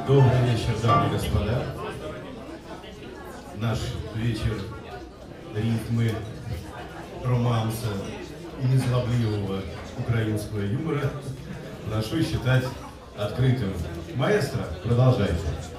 Добрый вечер, дамы и господа. Наш вечер ритмы, романса и незлобливого украинского юмора прошу считать открытым. Маэстро, продолжайте.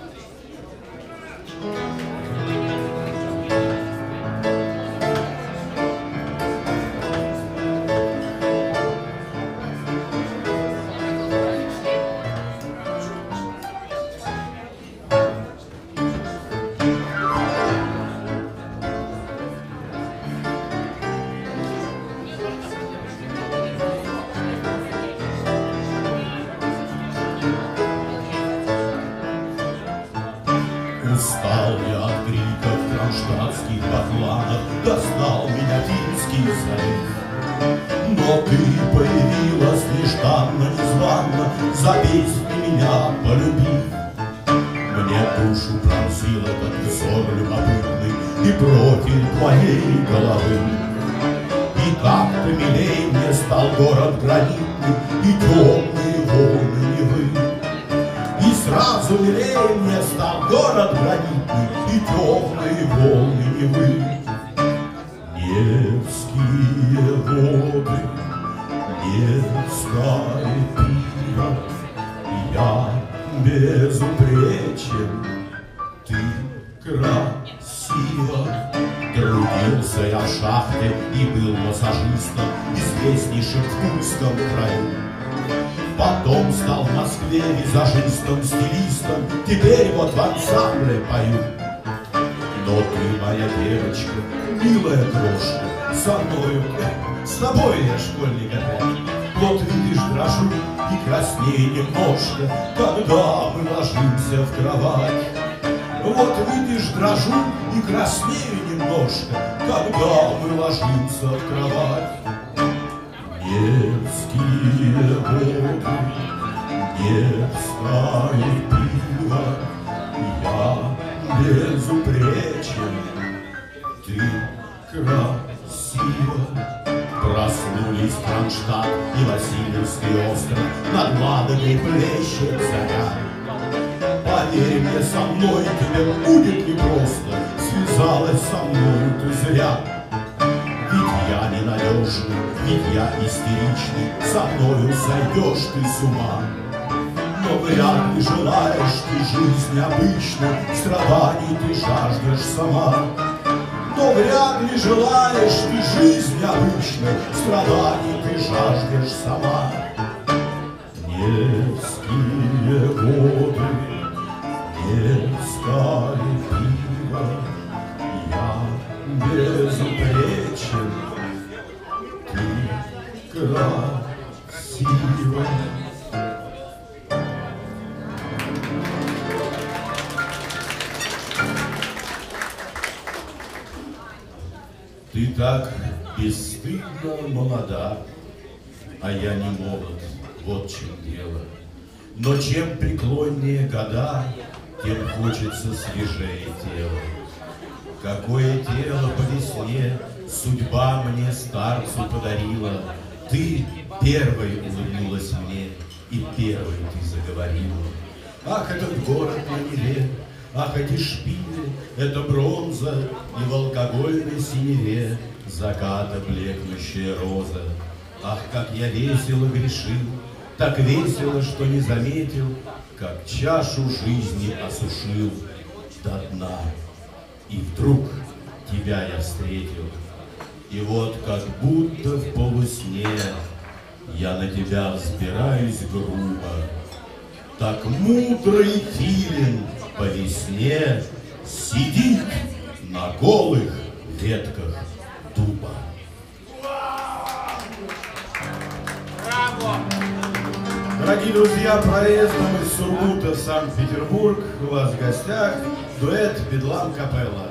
Устал я от криков кронштадтских бакланов, достал меня финский залив. Но ты появилась нежданно-незванно, за песни меня полюбив. Мне душу пронзил этот взор любопытный и профиль твоей головы. И как-то милей мне стал город гранитный и темные волны Невы. И сразу милее мне стал город гранитный и темные волны Невы. Невские воды, Невское пиво, я безупречен, ты красива. Трудился я в шахте и был массажистом, известнейшим в Тульском краю. Потом стал в Москве визажистом, стилистом, теперь вот в ансамбле пою. Но ты, моя девочка, милая крошка, со мною, с тобой я школьник опять. Вот видишь, дрожу и краснею немножко, когда мы ложимся в кровать. Вот видишь, дрожу и краснею немножко, когда мы ложимся в кровать. Невские воды, Невское пиво, я безупречен, ты красива. Проснулись Кронштадт и Васильевский остров, над Ладогой плещет заря. Поверь мне, со мной тебе будет непросто, связалась со мной ты зря. Ведь я ненадежный, ведь я истеричный, со мною сойдешь ты с ума. Но вряд ли желаешь ты жизни обычной, страданий ты жаждешь сама. Но вряд ли желаешь ты жизни обычной, страданий ты жаждешь сама. Невские воды, Невское пиво, я безупречен, ты красива. Ты так бесстыдно молода, а я не молод, вот в чем дело. Но чем преклоннее года, тем хочется свежее тело. Какое тело по весне судьба мне старцу подарила. Ты первой улыбнулась мне, и первой ты заговорила. Ах, этот город на Неве, ах, эти шпили, это бронза, и в алкогольной синеве заката блекнущая роза. Ах, как я весело грешил, так весело, что не заметил, как чашу жизни осушил до дна. И вдруг тебя я встретил, и вот как будто в полусне я на тебя взбираюсь грубо. Так мудрый филин по весне сидит на голых ветках дуба. Браво! Дорогие друзья, проездом из Сургута в Санкт-Петербург у вас в гостях дуэт «Бедлам Капелла».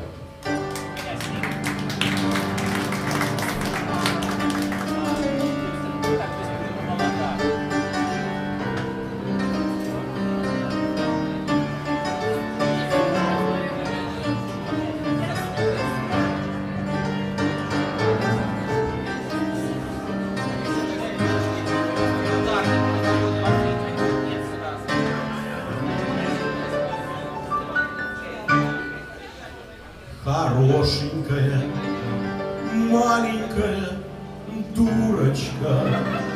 хорошенькая, маленькая дурочка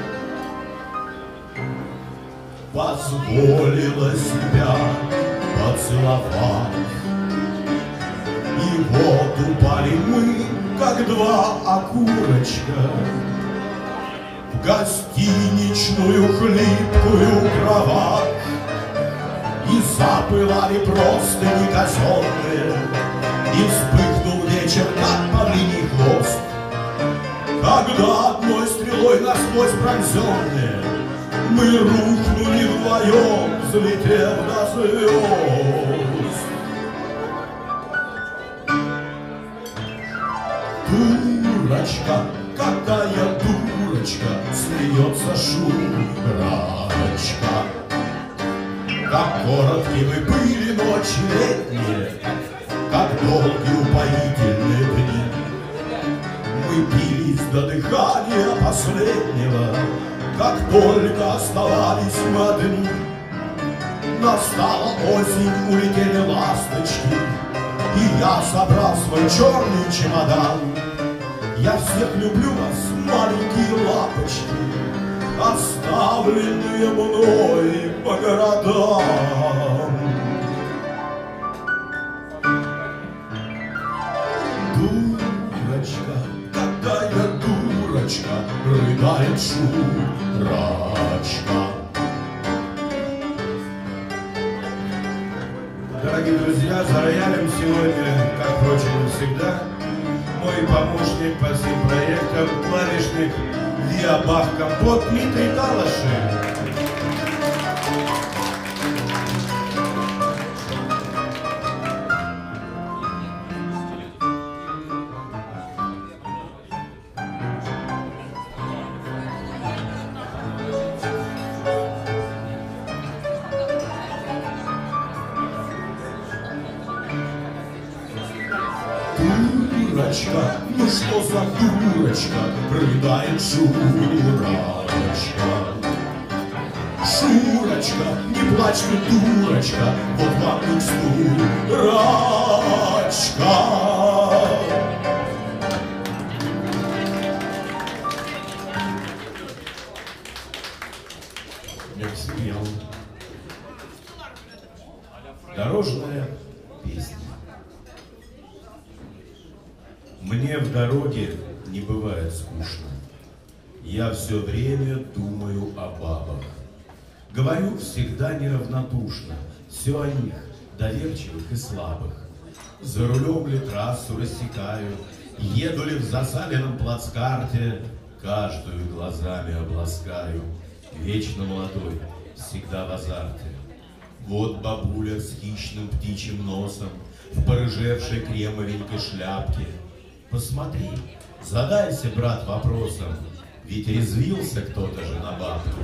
позволила себя поцеловать. И вот упали мы, как два окурочка, в гостиничную хлипкую кровать. И запылали простыни казенные, и вспыхнул вечер, как павлиний хвост, когда одной стрелой насквозь пронзенные мы рухнули вдвоем, взлетев до звезд. Дурочка, какая дурочка, смеется Шурочка. Как короткие мы были ночи летние, как долгие упоительные дни. Мы бились до дыхания последнего, как только оставались мы одни. Настала осень, улетели ласточки, и я, собрав свой черный чемодан, я всех люблю вас, маленькие лапочки, оставленные мной по городам. Дурочка, какая дурочка, рыдает Шурочка. Дорогие друзья, за роялем сегодня, как, впрочем, и всегда, мой помощник по всем проектам, клавишник Виа Бах Компот Дмитрий Талашев. Дурочка, ну что за дурочка, рыдает Шурочка. Шурочка, не плачь ты, дурочка, вот вам микстурочка. Дорожная песня. Мне в дороге не бывает скучно. Я все время думаю о бабах. Говорю всегда неравнодушно, все о них, доверчивых и слабых. За рулем ли трассу рассекаю, еду ли в засаленном плацкарте, каждую глазами обласкаю. Вечно молодой, всегда в азарте. Вот бабуля с хищным птичьим носом в порыжевшей кремовенькой шляпке. Посмотри, задайся, брат, вопросом, ведь резвился кто-то же на бабку.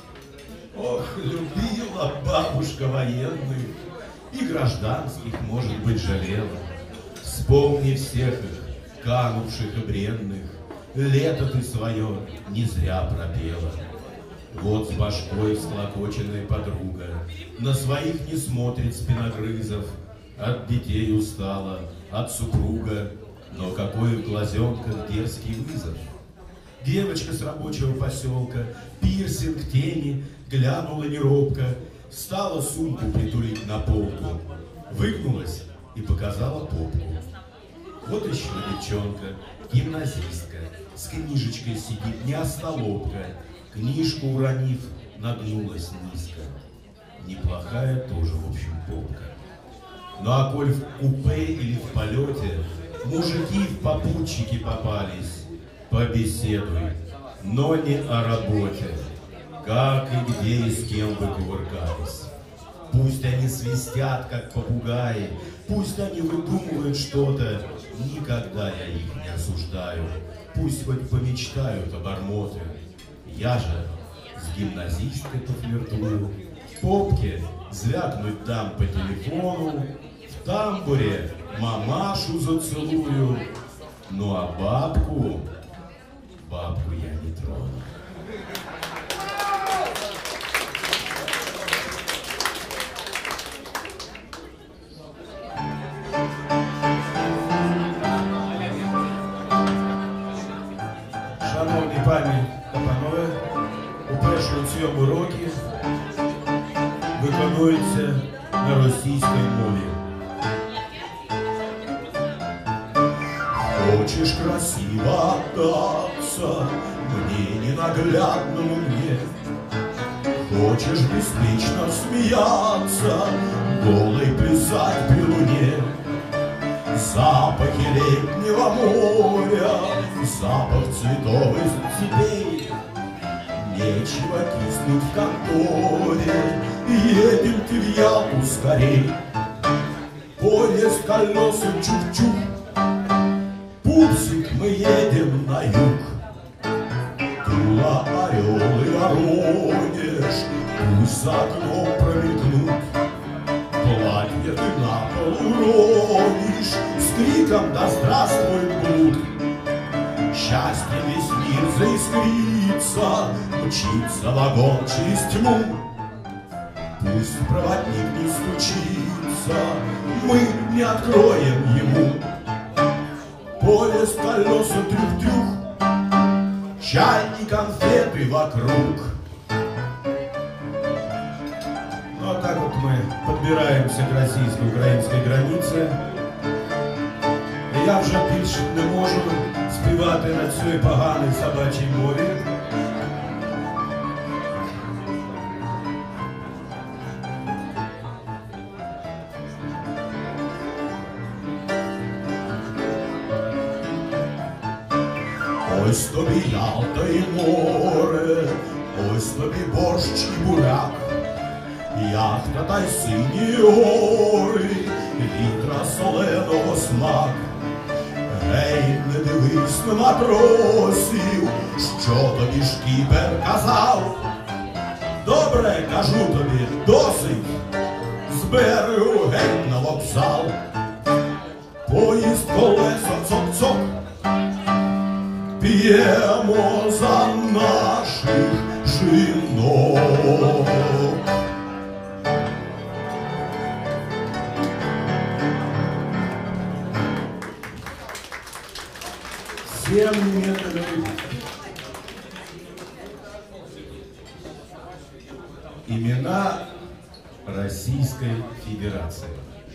Ох, любила бабушка военных, и гражданских, может быть, жалела. Вспомни всех их, канувших и бренных, лето ты свое не зря пропела. Вот с башкой всклокоченная подруга, на своих не смотрит спиногрызов, от детей устала, от супруга, но какой в глазенках дерзкий вызов. Девочка с рабочего поселка, пирсинг тени, глянула неробко, стала сумку притулить на полку, выгнулась и показала попку. Вот еще девчонка, гимназистка, с книжечкой сидит, не остолопка, книжку уронив, нагнулась низко. Неплохая тоже, в общем, попка. Ну а коль в купе или в полете мужики в попутчики попались, побеседуй, но не о работе, как и где и с кем вы кувыркались. Пусть они свистят, как попугаи, пусть они выдумывают что-то, никогда я их не осуждаю. Пусть хоть помечтают обормоты. Я же с гимназисткой пофлиртую, попке звякнуть дам по телефону, в тамбуре мамашу зацелую, ну а бабку я не трону. Шановні пані та панове, уперше у цьому році виконується на російській мові. Хочешь красиво отдаться мне, ненаглядному мне? Хочешь беспечно смеяться, голой плясать при луне? Запахи летнего моря, запах цветов из цепей. Нечего киснуть в конторе, едем в Ялту скорей. Поезд колеса чух-чух, пупсик, мы едем на юг. Тула, Орел и Воронеж, пусть за окном промелькнут. Платье ты на пол уронишь, с криком «Да здравствует блуд!» Счастье весь мир заискрится, мчится вагон через тьму. Пусть проводник не стучится, мы не откроем ему. Поезд, колеса, трюх-трюх, чай и конфеты вокруг. Ну, а так вот мы подбираемся к российско-українській границі. Я вже більше не можу співати на цій поганій собачій мові. Ось тобі Ялта і море, ось тобі борщ і буряк, яхта та й сині гори, вітра соленого смак. Гей, не дивись на матросів, що тобі шкіпер казав. Добре, кажу тобі, досить, з берегу геть на вокзал. Поїзд колеса цок-цок, п'ємо за наших жінок. Всем методами. Имена Российской Федерации.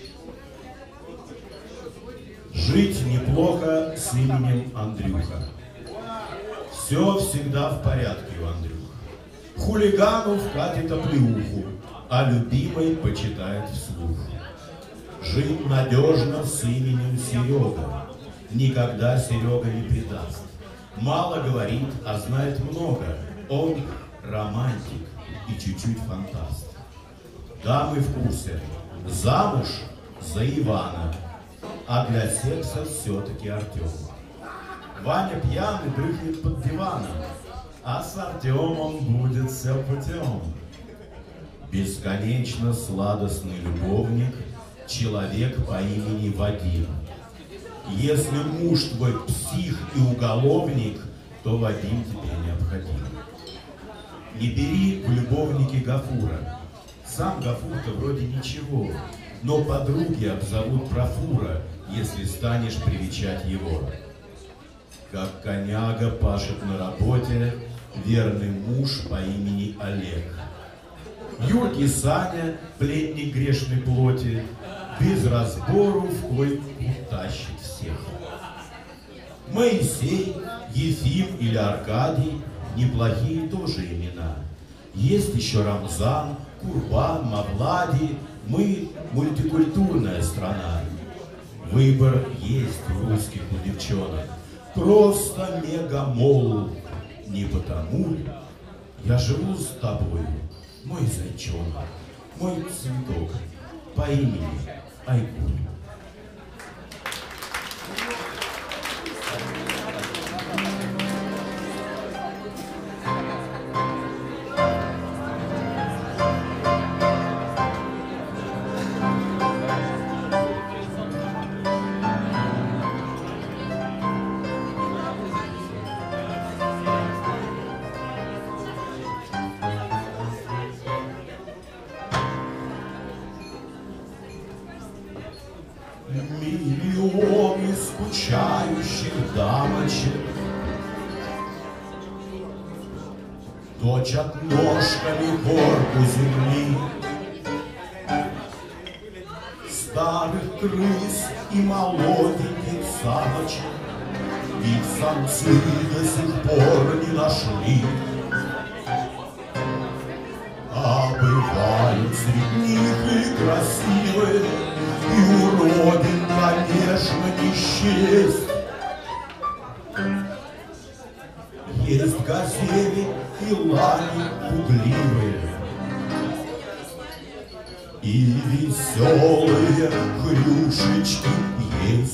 Жить неплохо с именем Андрюха. Все всегда в порядке у Андрюха. Хулигану вкатит оплеуху, а любимой почитает вслух. Жить надежно с именем Серега. Никогда Серега не предаст. Мало говорит, а знает много. Он романтик и чуть-чуть фантаст. Да, мы в курсе. Замуж за Ивана, а для секса все-таки Артем. Ваня пьяный дрыхнет под диваном, а с Артемом будет все путем. Бесконечно сладостный любовник, человек по имени Вадим. Если муж твой псих и уголовник, то Вадим тебе необходим. Не бери в любовники Гафура. Сам Гафур-то вроде ничего, но подруги обзовут профура, если станешь привечать его. Как коняга пашет на работе верный муж по имени Олег. Юрки Саня, пленник грешной плоти, без разбору в койку тащит всех. Моисей, Ефим или Аркадий — неплохие тоже имена. Есть еще Рамзан, Курбан, Мавлади. Мы мультикультурная страна. Выбор есть у русских у девчонок. Просто мегамол. Не потому ли я живу с тобой, мой зайчонок, мой цветок по имени Айгуль. Миллионы скучающих дамочек точат ножками горку земли. Старых крыс и молоденьких самочек их самцы до сих пор не нашли. А бывают среди них и красивые, и уродин, конечно, не счесть. Есть газели и лани пугливые, и веселые хрюшечки есть.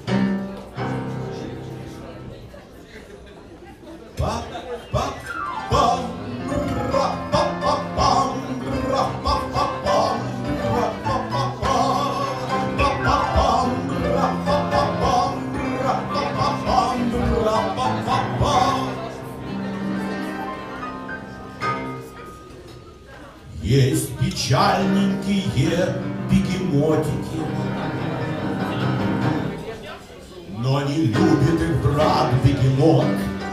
Есть печальненькие бегемотики, но не любит их брат бегемот.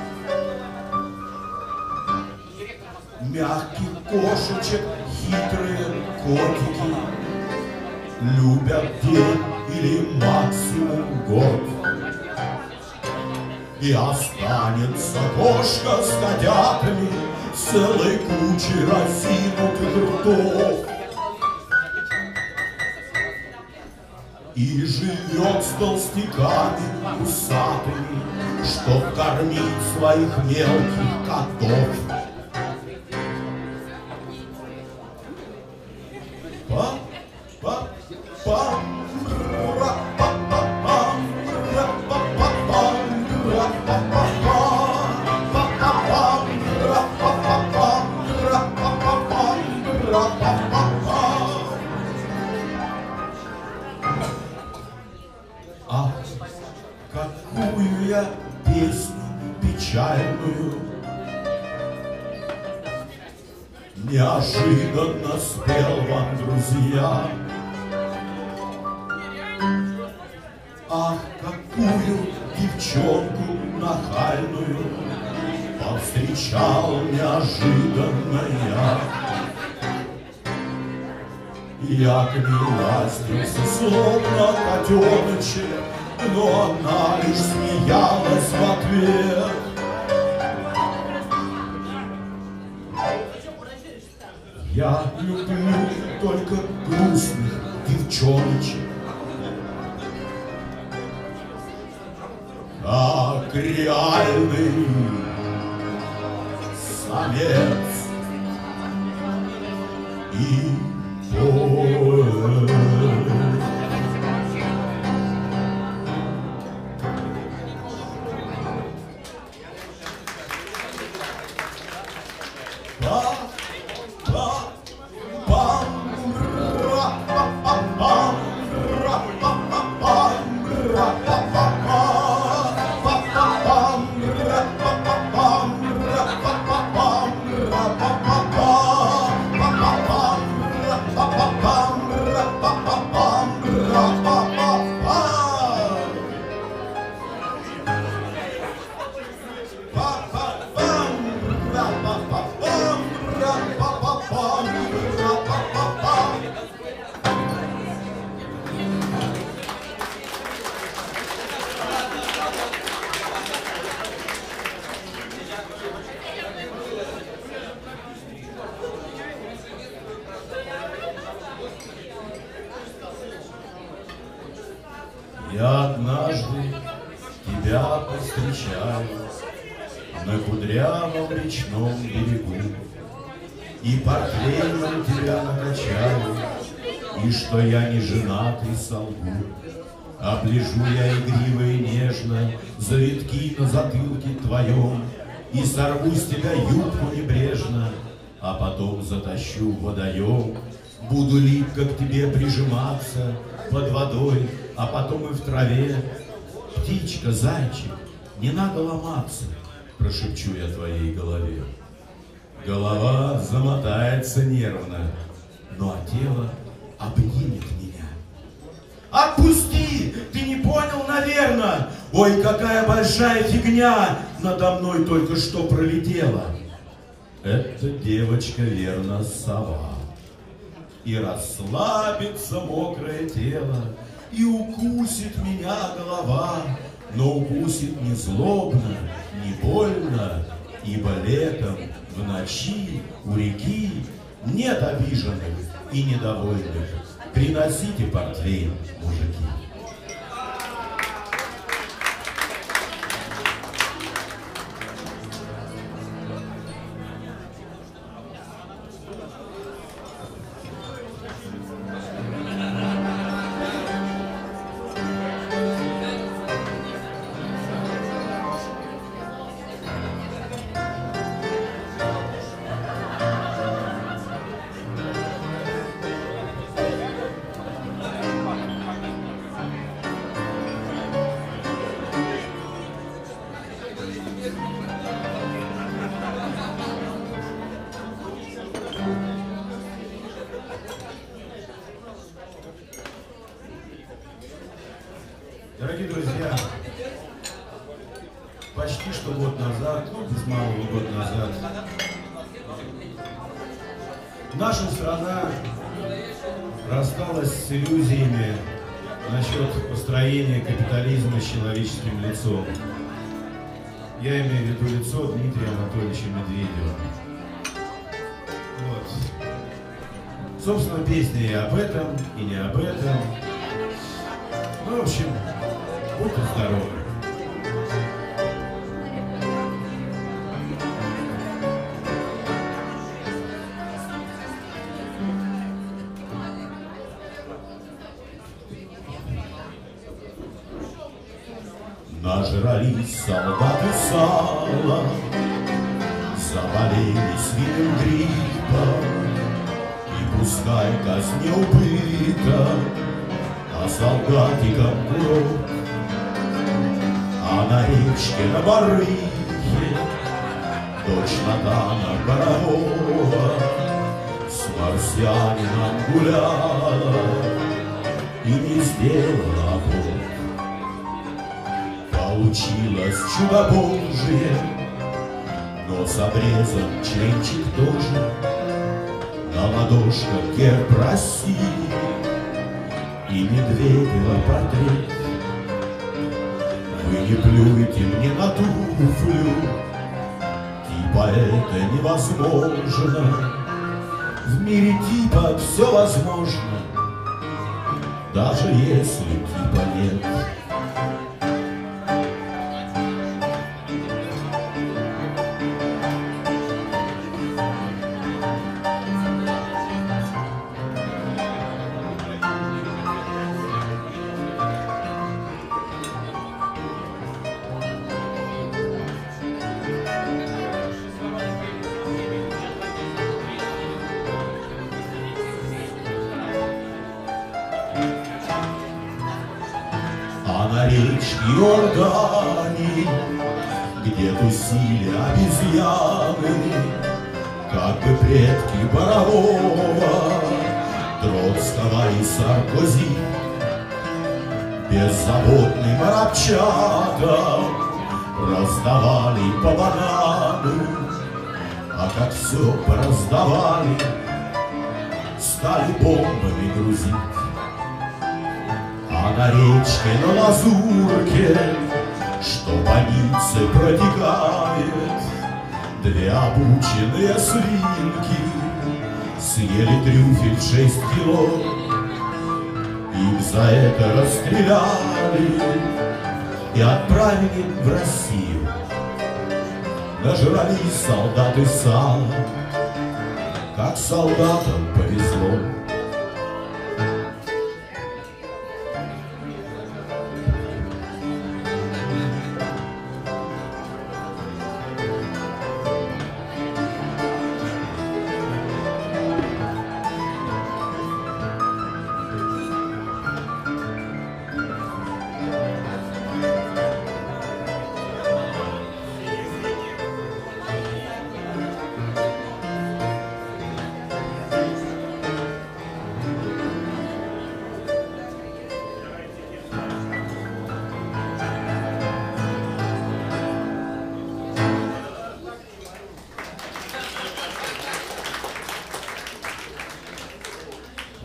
Мягких кошечек хитрые котики любят день или максимум год. И останется кошка с котятами целой кучей разинутых ртов. И живет с толстяками усатыми, чтоб кормить своих мелких котов. Ах, какую я песню печальную неожиданно спел вам, друзья. Ах, какую девчонку нахальную повстречал неожиданно я. Я к ней ластился, словно котеночек, но она лишь смеялась в ответ. Я люблю только грустных девчоночек, как реальный самец и поэт. Я однажды тебя повстречаю на кудрявом речном берегу, и портфелем тебя накачаю, и что я не женатый солгу. Оближу я игриво и нежно завитки на затылке твоем, и сорву с тебя юбку небрежно, а потом затащу в водоем. Буду липко к тебе прижиматься под водой, а потом и в траве. Птичка, зайчик, не надо ломаться, прошепчу я твоей голове. Голова замотается нервно, ну а тело обнимет меня. Отпусти! Ты не понял, наверное? Ой, какая большая фигня надо мной только что пролетела. Эта девочка, верно, сова, и расслабится мокрое тело, и укусит меня голова, но укусит не злобно, не больно, ибо летом в ночи у реки нет обиженных и недовольных. Приносите портвейн, мужики. Дорогие друзья, почти что год назад, без малого год назад, наша страна рассталась с иллюзиями насчет построения капитализма с человеческим лицом. Я имею в виду лицо Дмитрия Анатольевича Медведева. Вот. Собственно, песня и об этом, и не об этом. Ну, в общем, будьте здоровы. Нажрались солдаты сала, заболели свиным гриппом, и пускай казнь убыток, а солдатикам курок. А на речке на барыхе дочь Натана Борового с марсианином гуляла и не сделала аборт. Получилось чудо Божие, но с обрезом членчик тоже, на ладошках герб России и Медведева портрет. Вы не плюете мне на туфлю, типа это невозможно. В мире типа все возможно, даже если типа нет. А на речке Иордании, где тусили обезьяны, как бы предки Борового, Троцкого и Саркози, беззаботным арабчатам раздавали по банану, а как все пораздавали, стали бомбами грузить. А на речке, на лазурке, что по Ницце протекает, две обученные свинки съели трюфель 6 кило. Их за это расстреляли и отправили в Россию. Нажрались солдаты сала, как солдатам повезло.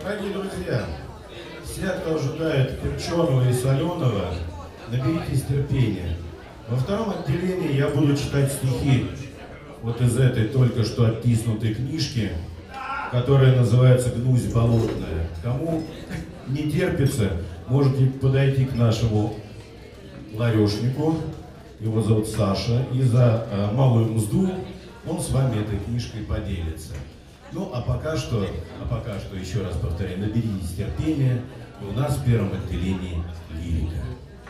Дорогие друзья, все, кто ожидает перченого и соленого, наберитесь терпения. Во втором отделении я буду читать стихи вот из этой только что оттиснутой книжки, которая называется «Гнусь болотная». Кому не терпится, можете подойти к нашему ларешнику, его зовут Саша, и за малую мзду он с вами этой книжкой поделится. Ну, а пока что, еще раз повторяю, наберитесь терпения, и у нас в первом отделении лирика.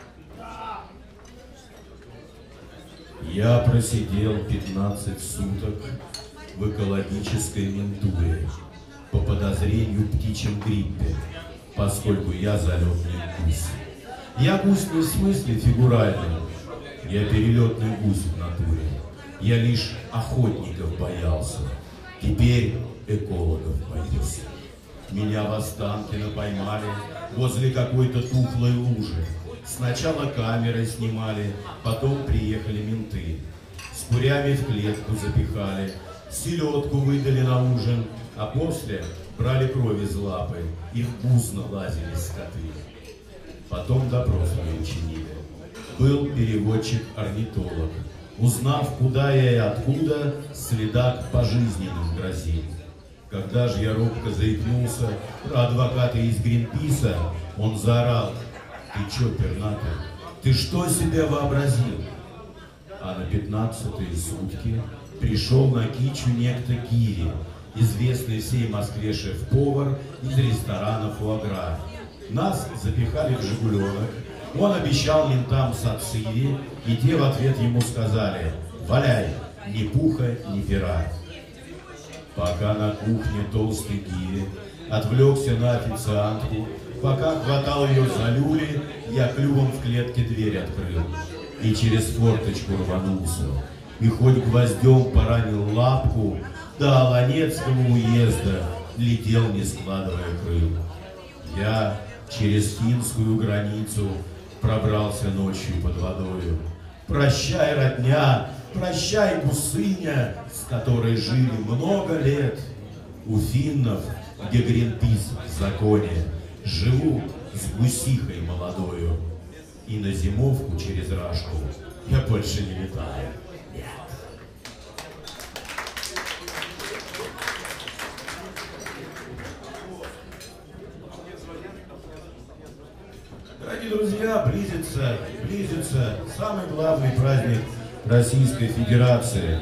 Я просидел 15 суток в экологической ментуре по подозрению в птичьем гриппе, поскольку я залетный гусь. Я гусь не в смысле фигуральном, я перелетный гусь в натуре. Я лишь охотников боялся, теперь экологов боюсь. Меня в Останкино поймали возле какой-то тухлой лужи. Сначала камерой снимали, потом приехали менты. С курями в клетку запихали, селедку выдали на ужин, а после брали кровь из лапы и вкусно лазили скоты. Потом допрос мне учинили. Был переводчик-орнитолог. Узнав, куда я и откуда, следак пожизненным грозил. Когда же я робко заикнулся про адвоката из Гринписа, он заорал: «Ты чё, пернатый, ты что себе вообразил?» А на 15-е сутки пришел на кичу некто Кири, известный всей Москве шеф-повар из ресторана «Фуагра». Нас запихали в «Жигуленок», он обещал ментам сацири, и те в ответ ему сказали: «Валяй, ни пуха, ни пера». Пока на кухне толстый Кири отвлекся на официантку, пока хватал ее за люли, я клювом в клетке дверь открыл и через форточку рванулся. И хоть гвоздем поранил лапку, до Аланецкого уезда летел, не складывая крыл. Я через финскую границу пробрался ночью под водою. Прощай, родня, прощай, гусыня, с которой жили много лет. У финнов, где Гринпис в законе, живу с гусихой молодою. И на зимовку через Рашку я больше не летаю. Нет. Дорогие друзья, близится самый главный праздник Российской Федерации.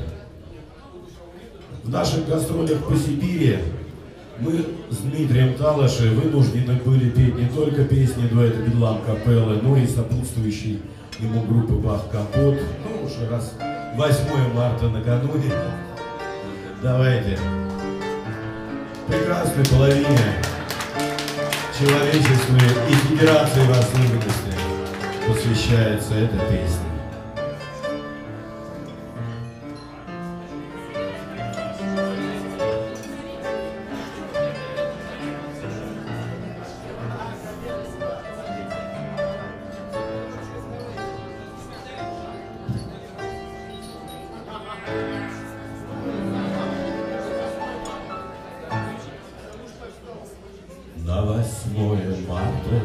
В наших гастролях по Сибири мы с Дмитрием Талашей вынуждены были петь не только песни дуэта «Бедлам Капеллы», но и сопутствующей ему группы «Бах-Компот». Ну, уже раз 8 марта накануне. Давайте. Прекрасной половине человечеству и Федерации воздушности посвящается эта песня. На 8 марта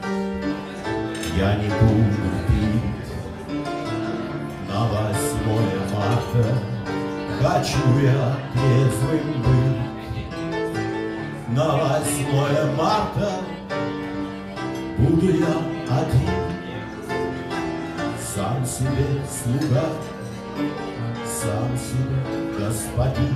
я не буду пить. На 8 марта хочу я трезвым быть. На 8 марта буду я один, сам себе слуга, сам себе господин.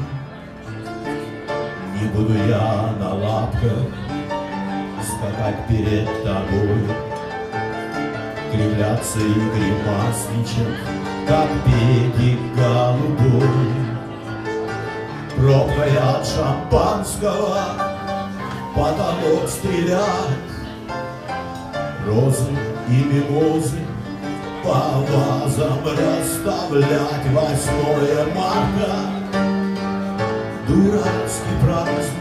Не буду я на лапках скакать перед тобой, кривляться и гримасничать, как педик голубой. Пробкой от шампанского потолок стрелять, розы и мимозы по вазам расставлять. 8 марта дурацкий праздник,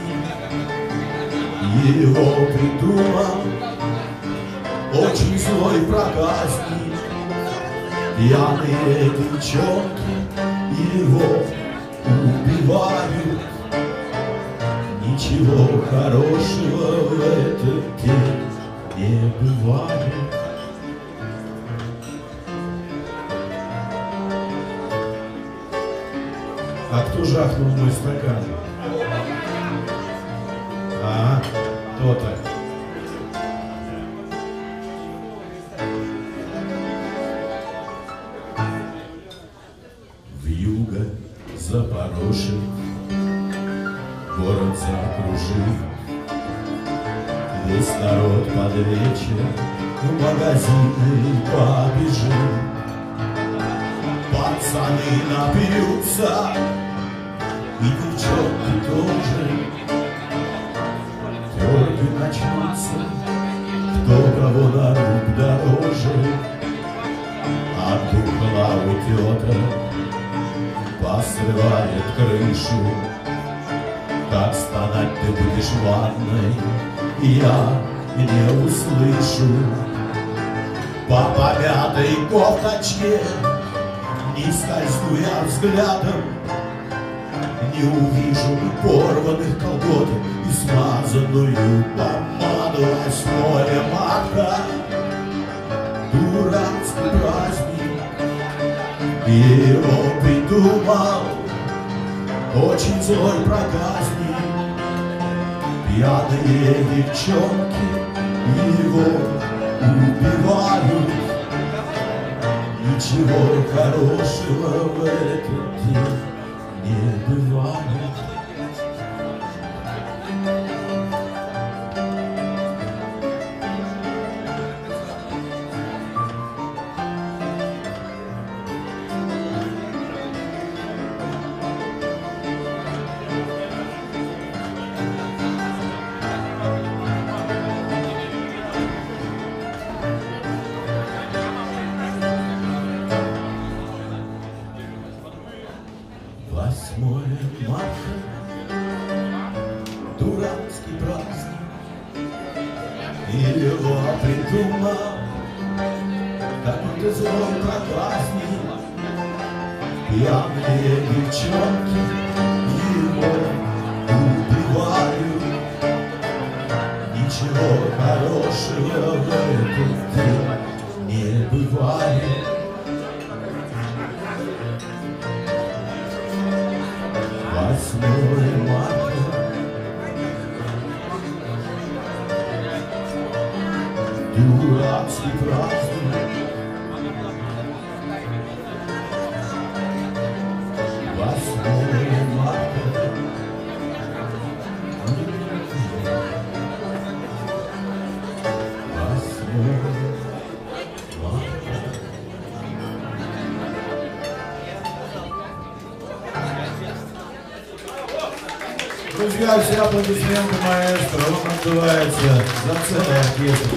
его придумал очень злой проказник. Пьяные девчонки его убивают, Ничего хорошего в этот день не бывает. А кто жахнул мой стакан? А, кто-то. Вьюга запорошит, город закружит, весь народ под вечер в магазины побежит. Пацаны напьются, и девчонки тоже, тёрки начнутся, кто кого на рук дороже. От бухла у тёток посрывает крышу. Как стонать ты будешь в ванной, я не услышу. По помятой кофточке не скользну я взглядом, не увижу порванных колготок и смазанную помаду. 8 марта, дурацкий праздник, его придумал очень злой проказник. Пьяные девчонки его убивают. Ничего хорошего в этот день не бывает. Дурацкий праздник, его придумал какой-то злой проказник. Пьяные девчонки его убивают. Ничего хорошего в этот день не бывает. Восьмое марта, дурацкий праздник. 8 марта, друзья, все аплодисменты маэстро, он отзывается за целый оркестр.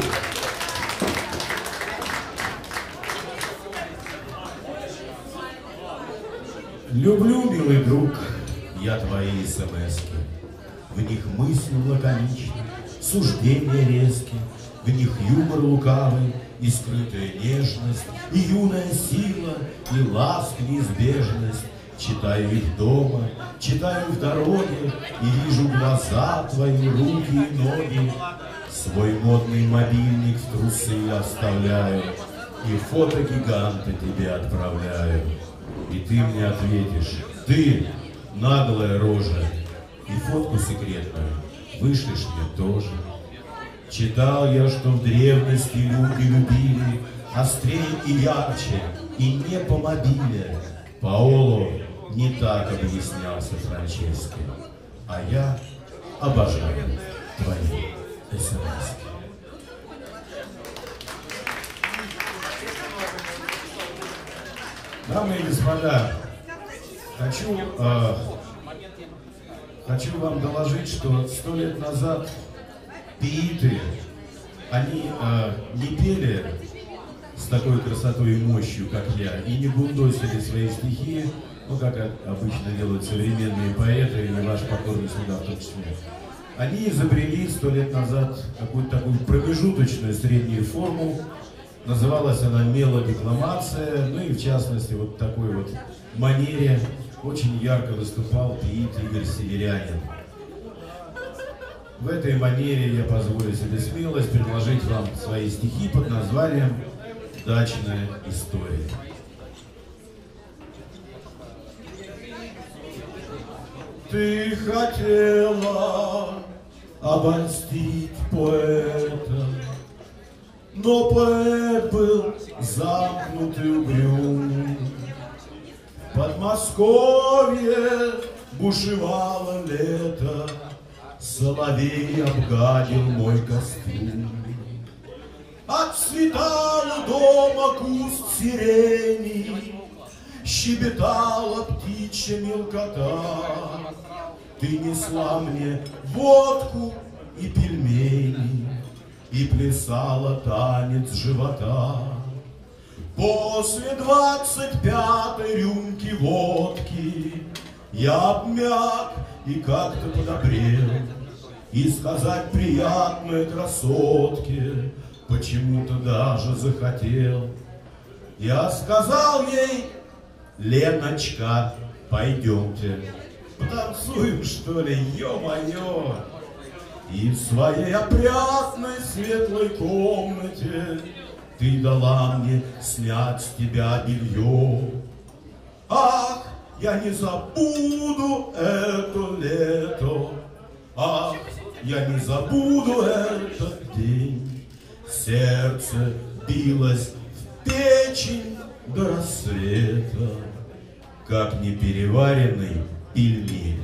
Люблю, милый друг, я твои смски. В них мысли лаконичны, суждения резкие, в них юмор лукавый, и скрытая нежность, и юная сила, и ласка неизбежность. Читаю их дома, читаю в дороге, и вижу глаза твои, руки и ноги. Свой модный мобильник в трусы оставляю, и фотогиганта тебе отправляю. И ты мне ответишь, ты наглая рожа, и фотку секретную вышлешь мне тоже. Читал я, что в древности люди любили острее и ярче, и не по мобиле. Паоло не так объяснялся Франческо, а я обожаю твои смс. Дамы и господа, хочу вам доложить, что 100 лет назад пииты, они не пели с такой красотой и мощью, как я, и не бундосили свои стихи, ну, как обычно делают современные поэты, или ваш покорный слуга в том числе. Они изобрели 100 лет назад какую-то такую промежуточную среднюю форму. Называлась она мелодекламация, ну и в частности вот в такой вот манере очень ярко выступал пиит Игорь Северянин. В этой манере я позволю себе смелость предложить вам свои стихи под названием «Дачная история». Ты хотела обольстить поэта, но поэт был замкнутый угрюм. В Подмосковье бушевало лето, соловей обгадил мой костюм. Отцветал у дома куст сирени, щебетала птичья мелкота. Ты несла мне водку и пельмени и плясала танец живота. После 25-й рюмки водки я обмяк и как-то подобрел, и сказать приятной красотке почему-то даже захотел. Я сказал ей: Леночка, пойдемте потанцуем, что ли, ё-моё. И в своей опрятной светлой комнате ты дала мне снять с тебя белье. Ах, я не забуду это лето, ах, я не забуду этот день. Сердце билось в печень до рассвета, как непереваренный пельмень.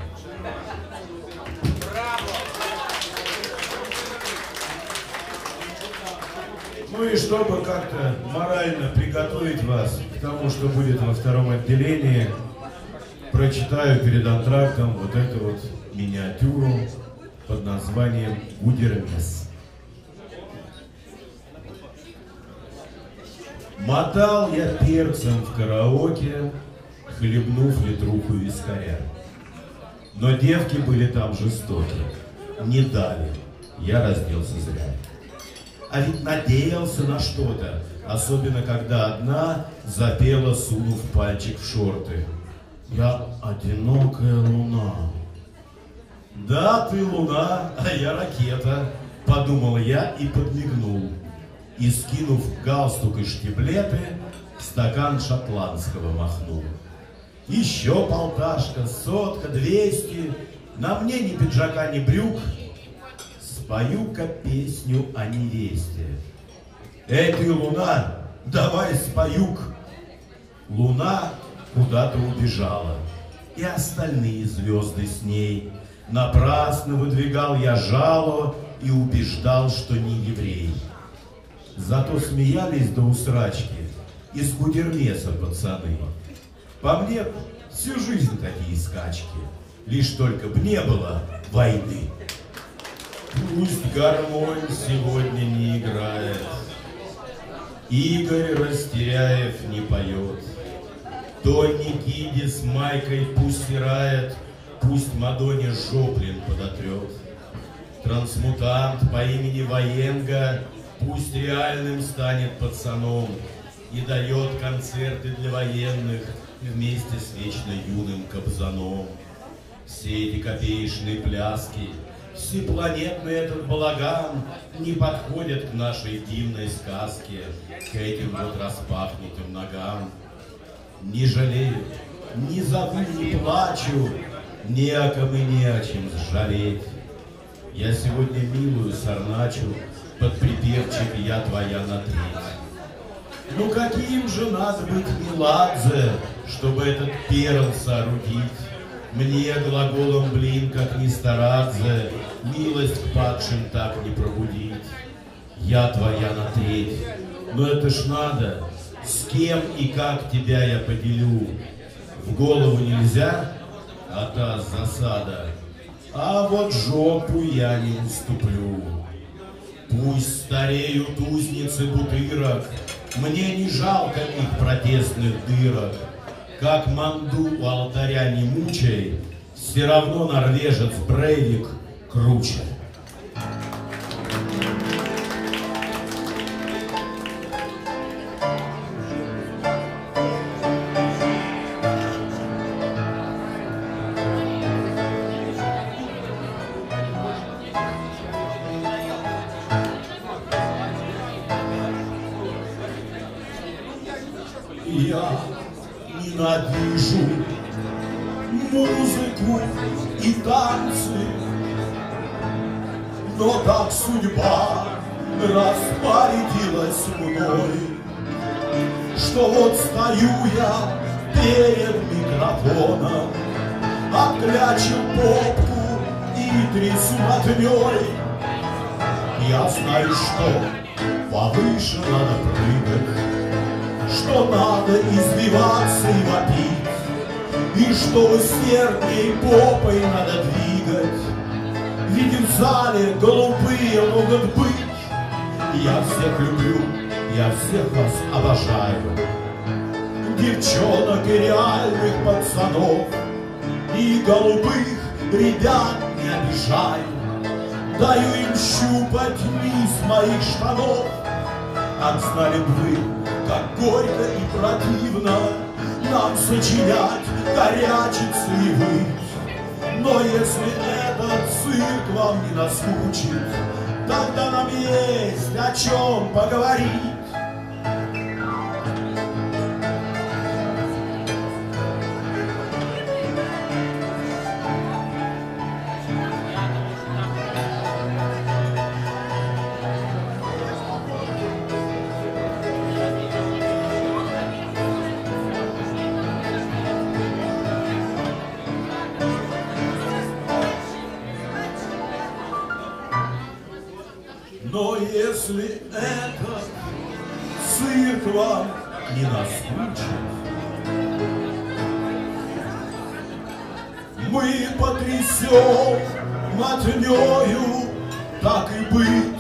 Ну и чтобы как-то морально приготовить вас к тому, что будет во втором отделении, прочитаю перед антрактом вот эту вот миниатюру под названием «Гудермес». Мотал я перцем в караоке, хлебнув литруху вискаря. Но девки были там жестоки, не дали, я разделся зря. А ведь надеялся на что-то, особенно когда одна запела, сунув пальчик в шорты: я одинокая луна. Да, ты луна, а я ракета, подумал я и подмигнул. И, скинув галстук и штиблеты, стакан шотландского махнул. Еще полташка, сотка, 200, на мне ни пиджака, ни брюк. Спою-ка песню о невесте. Эй, ты, луна, давай спою-ка. Луна куда-то убежала, и остальные звезды с ней. Напрасно выдвигал я жало и убеждал, что не еврей. Зато смеялись до усрачки из Гудермеса пацаны. По мне всю жизнь такие скачки, лишь только б не было войны. Пусть гармонь сегодня не играет, Игорь Растеряев не поет, Тони Киди с Майкой пусть стирает, пусть Мадонне Жоплин подотрет. Трансмутант по имени Военга пусть реальным станет пацаном и дает концерты для военных вместе с вечно юным Кобзоном. Все эти копеечные пляски, всепланетный этот балаган не подходят к нашей дивной сказке, к этим вот распахнутым ногам. Не жалею, не зову, не плачу, не о ком и не о чем жалеть. Я сегодня милую сорначу, под припевчик «Я твоя на треть». Ну каким же надо быть Меладзе, чтобы этот перл соорудить? Мне глаголом, блин, как ни стараться, милость к падшим так не пробудить. Я твоя на треть, но это ж надо, с кем и как тебя я поделю. В голову нельзя, а та засада, а вот жопу я не уступлю. Пусть стареют узницы бутырок, мне не жалко их протестных дырок. Как манду у алтаря не мучай, все равно норвежец Брейвик круче. слышу музыку и танцы, но так судьба распорядилась мной, что вот стою я перед микрофоном, отклячу попку и трясу мотней. Я знаю, что повыше надо прыгать, что надо извиваться и вопить, и что усердней попой надо двигать, ведь в зале голубые могут быть. Я всех люблю, я всех вас обожаю, девчонок и реальных пацанов, и голубых ребят не обижаю. Даю им щупать низ моих штанов. Ах, знали бы вы, как горько и противно нам сочинять, горячиться и выть. Но если этот цирк вам не наскучит, тогда нам есть о чем поговорить. Но если этот цирк вам не наскучит, мы потрясем мотнёю, так и быть.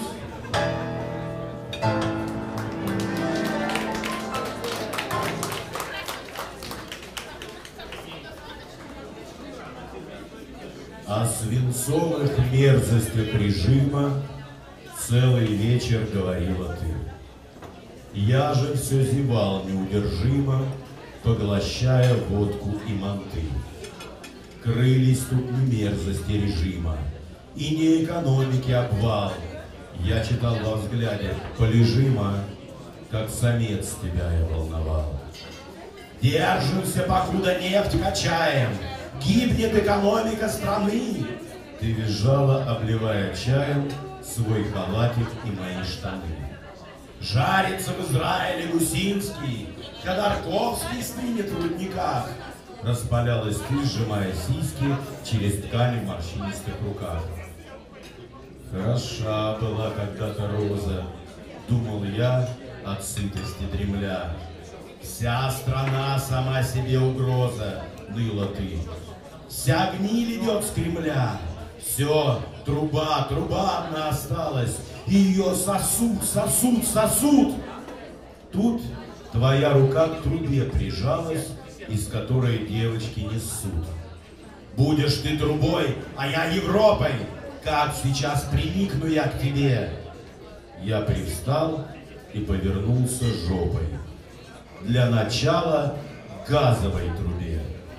О свинцовых мерзостях режима целый вечер говорила ты. Я же все зевал неудержимо, поглощая водку и манты. Крылись тут не мерзости режима и не экономики обвал. Я читал во взгляде полежима, как самец тебя я волновал. Держимся, покуда нефть качаем, гибнет экономика страны. Ты визжала, обливая чаем свой халатик и мои штаны. Жарится в Израиле Гусинский, Ходорковский стынет в рудниках. Распалялась ты, сжимая сиськи через ткани в морщинистых руках. Хороша была когда-то роза, думал я от сытости дремля. Вся страна сама себе угроза, ныла ты. Вся гниль идет с Кремля. Все, труба одна осталась, и ее сосуд. Тут твоя рука к трубе прижалась, из которой девочки несут. Будешь ты трубой, а я Европой, как сейчас приникну я к тебе. Я привстал и повернулся жопой. Для начала газовой трубе.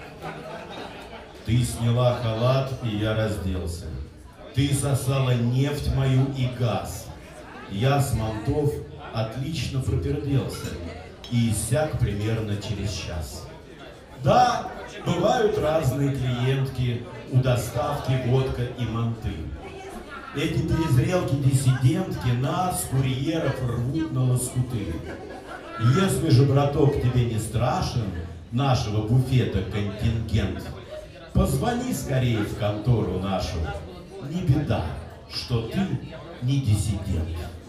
Ты сняла халат, и я разделся. Ты сосала нефть мою и газ. Я с мантов отлично проперделся и иссяк примерно через час. Да, бывают разные клиентки, у доставки водка и манты. Эти перезрелки-диссидентки нас, курьеров, рвут на лоскуты. Если же, браток, тебе не страшен нашего буфета контингент, позвони скорее в контору нашу. Не беда, что ты не диссидент.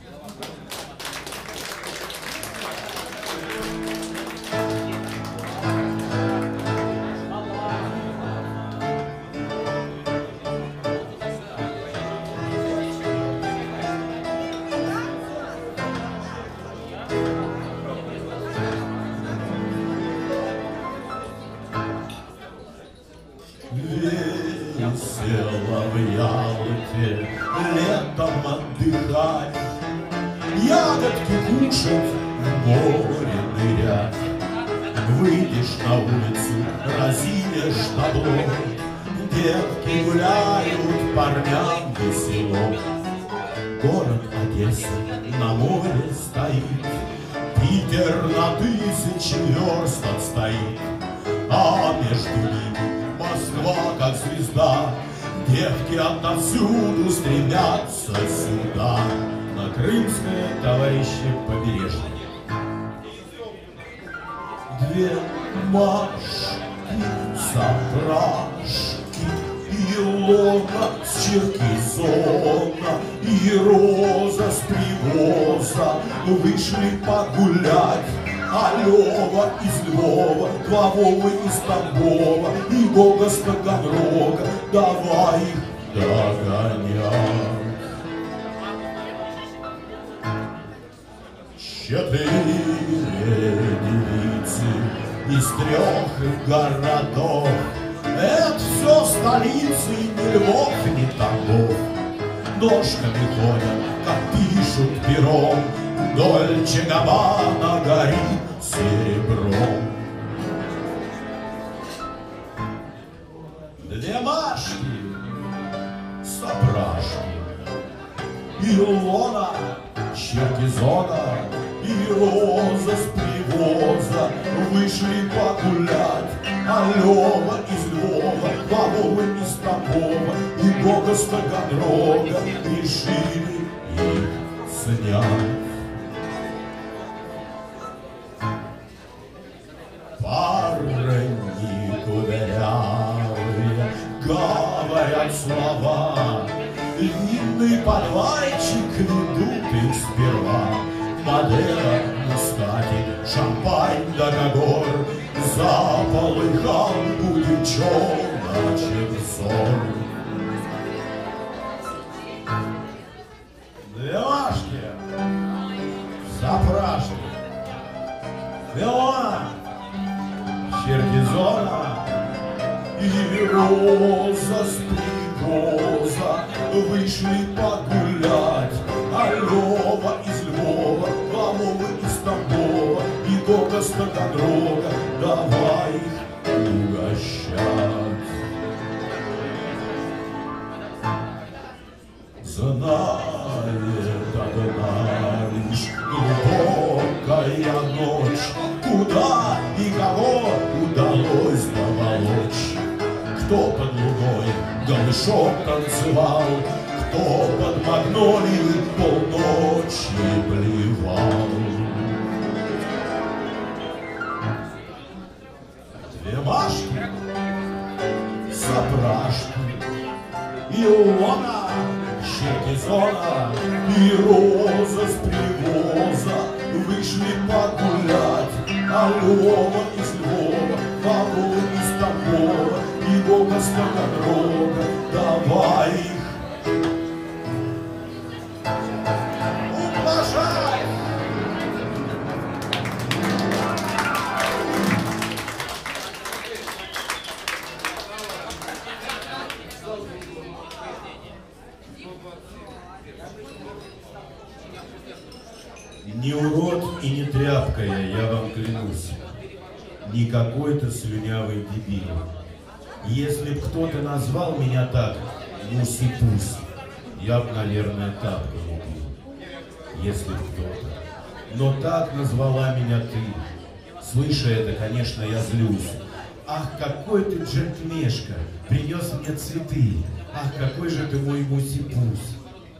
Весело в Ялте летом отдыхать, ягодки кушать, в море нырять. Выйдешь на улицу, разинешь табло, девки гуляют, парням весело. Город Одесса на море стоит, Питер на 1000 верст отстоит. а между ними Москва, как звезда. Девки отовсюду стремятся сюда, на крымское, товарищи, побережье. Две Машки, Запрашки, Илона с Черкизона и Роза с Привоза вышли погулять. А Лёва из Львова, два Вовы из Тамбова и Гога с Таганрога, давай их догонять. 4 девицы из 3 городов. Это все столицы, ни Львов, ни Тамбов. Ножками ходят, как пишут пером, Дольче Габбана горит серебром. 2 Машки, Запрашки, Илона, Черкизона и Роза с Привоза вышли погулять. А Лёва из Львова, Вовы из Тамбова и Гога с Таганрога решили их снять. Парни кудрявые говорят слова, длинный подвальчик ведут их сперва. Мадера, Мускатик, шампань да гагор, заполыхал у девчоночек взор. 2 Машки, Запрашки, Илона, Черкизона и Роза с Привоза вышли погулять. А Лёва из Львова, Вовы из Тамбова и Гога с Таганрога, давай их угощать. Знает одна лишь глубокая ночь, куда и кого удалось доволочь. Кто под луной голышом танцевал, кто под магнолией полночи блевал. 2 Машки, Запрашки, Илона, Черкизона и Роза с Привоза вышли погулять. А Лёва из Львова, Вовы из Тамбова и Гога с Таганрога, давай их ублажай. Не урод и не тряпка я вам клянусь, не какой-то слюнявый дебил. Если б кто-то назвал меня так, муси-пусь, я б, наверное, тапкой убил. Если б кто-то. Но так назвала меня ты. Слыша это, конечно, я злюсь. Ах, какой ты джентльмешка, принес мне цветы. Ах, какой же ты мой муси-пусь.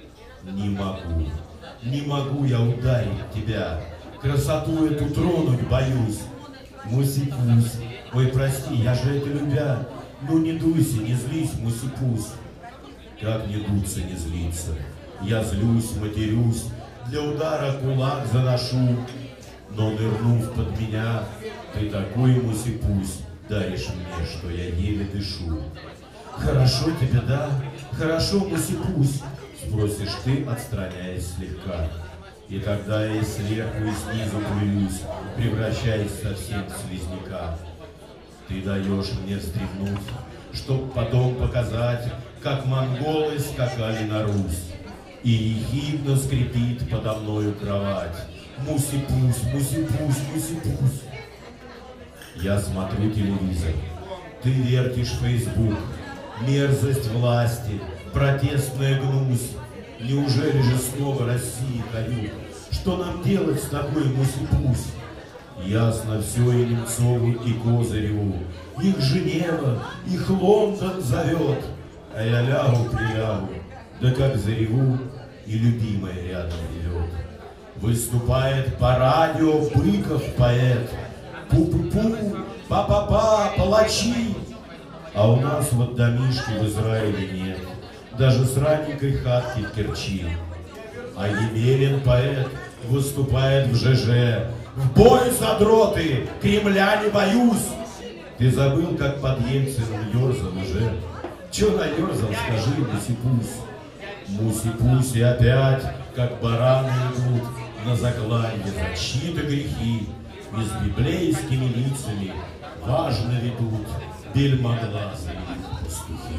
Не могу я ударить тебя, красоту эту тронуть боюсь. Муси-пусь, ой, прости, я же это любя. Ну не дуйся, не злись, муси-пусь. Как не дуться, не злиться? Я злюсь, матерюсь, для удара кулак заношу. Но нырнув под меня, ты такой, муси-пусь, даришь мне, что я еле дышу. Хорошо тебе, да? Хорошо, муси-пусь, спросишь ты, отстраняясь слегка. И тогда я и сверху, и снизу плююсь, превращаясь совсем в слизняка. Ты даешь мне вздремнуть, чтоб потом показать, как монголы скакали на Русь. И ехидно скрипит подо мною кровать. Муси-пусь, муси-пусь, муси-пусь. Я смотрю телевизор, ты вертишь Facebook, мерзость власти, протестная гнусь. Неужели же снова России кают? Что нам делать с такой, муси-пусь? Ясно все и Немцову, и Козыреву. Их Женева, их Лондон зовет, а я прилягу, да как зареву, и любимая рядом идет. Выступает по радио Быков поэт. Пу-пу-пу, па-па-па, палачи. А у нас вот домишки в Израиле нет, даже с раненькой хатки в Керчи. А Емелин поэт выступает в ЖЖ. В бой, задроты, Кремля не боюсь. Ты забыл, как под Ельциным ерзал уже? Че наерзал, скажи, Муси-Пусь. Муси-Пусь и опять, как бараны идут на закланье за чьи-то грехи. И с библейскими лицами важно ведут бельмоглазые пастухи.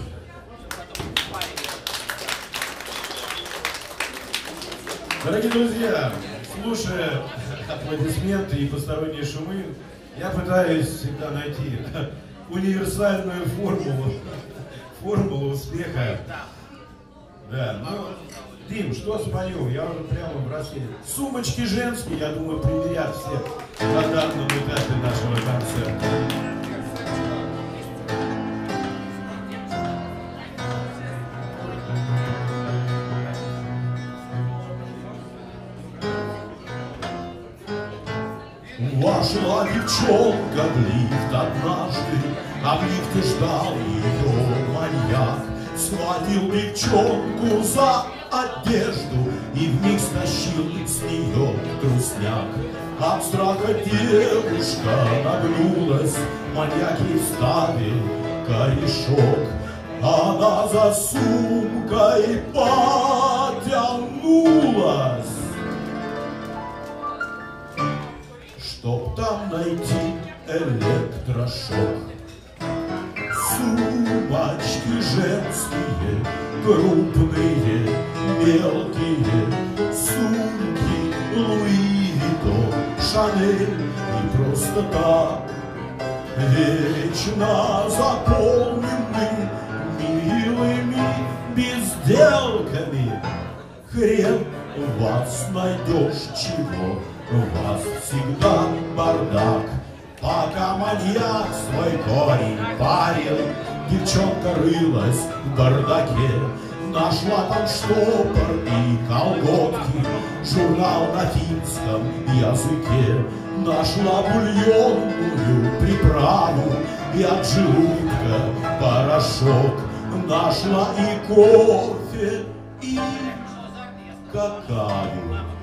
Дорогие друзья, слушая аплодисменты и посторонние шумы, я пытаюсь всегда найти универсальную формулу успеха. Да, ну, Дим, что спою? Я уже прямо в России. Сумочки женские, я думаю, примерят все на данном этапе нашего концерта. Вошла девчонка в лифт однажды, а в лифте ждал ее маньяк. Схватил девчонку за одежду и вмиг стащил с нее трусняк. От страха девушка нагнулась, маньяк ей вставил корешок. Она за сумкой потянулась, чтоб там найти электрошок. Сумочки женские, крупные, мелкие, сумки Луи Виттон, Шанель и просто так, вечно заполнены милыми безделками. Хрен вас найдешь чего, у вас всегда бардак. Пока маньяк свой корень парил, девчонка рылась в бардаке. Нашла там штопор и колготки, журнал на финском языке. Нашла бульонную приправу и от желудка порошок. Нашла и кофе, и какао.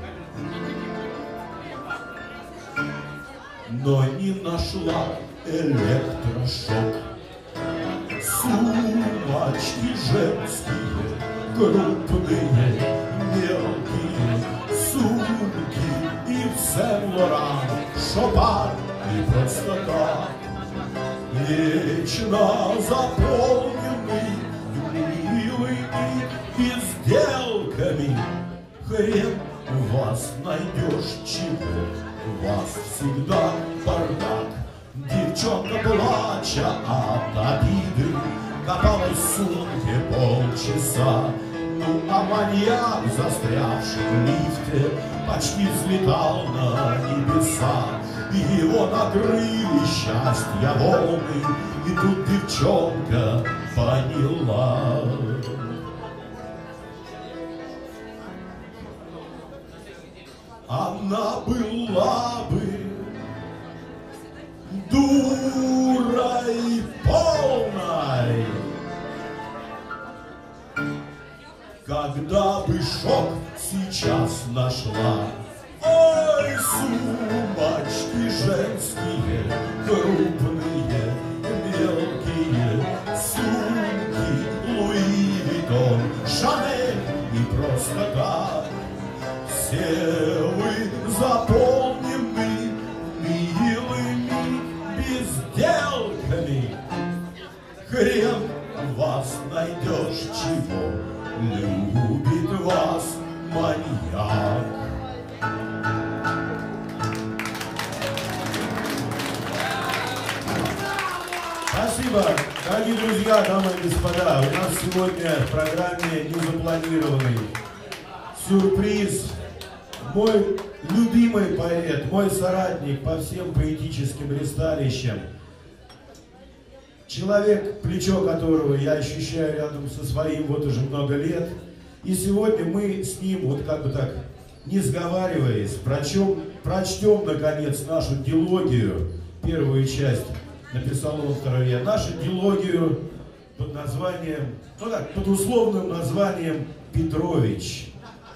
Но не нашла электрошок. Сумочки женские, крупные, мелкие, сумки и в Сен-Лоран, Шопар и просто так, вечно заполнены милыми безделками. Хрен вас найдешь чего, у вас всегда бардак. Девчонка, плача от обиды, копалась в сумке полчаса. Ну а маньяк, застрявший в лифте, почти взлетал на небеса. Его накрыли счастья волны, и тут девчонка поняла. Она была бы дурой полной, когда бы шок сейчас нашла. Ой, сумочки женские, крупные, мелкие, сумки Луи Виттон, Шанель и просто так. Все вы заполнены милыми безделками. Хрен вас найдешь чего, любит вас маньяк. Спасибо, дорогие друзья, дамы и господа. У нас сегодня в программе незапланированный сюрприз. мой любимый поэт, мой соратник по всем поэтическим ристалищам, человек, плечо которого я ощущаю рядом со своим вот уже много лет. И сегодня мы с ним, вот как бы так, не сговариваясь, прочтем, наконец, нашу дилогию, первую часть написал он, вторую я, нашу дилогию под названием, ну так, под условным названием «Петрович».